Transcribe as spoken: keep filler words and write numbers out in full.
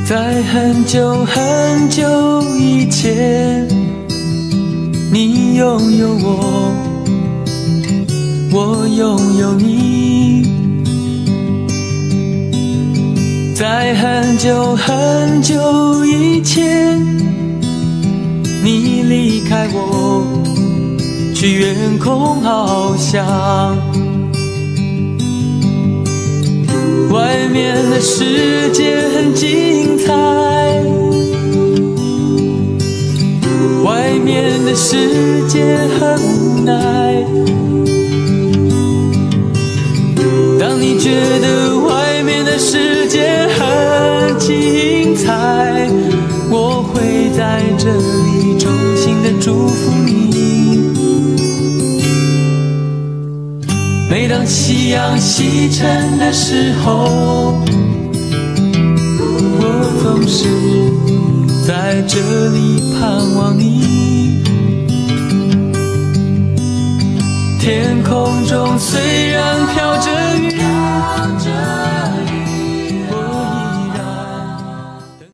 在很久很久以前，你拥有我，我拥有你。在很久很久以前，你离开我，去远空翱翔。外面的世界很精彩，外面的世界很无奈。当你觉得外面的世界很精彩，我会在这里衷心的祝福你。每当夕阳西沉的时候，我总是在这里盼望你。天空中虽然飘着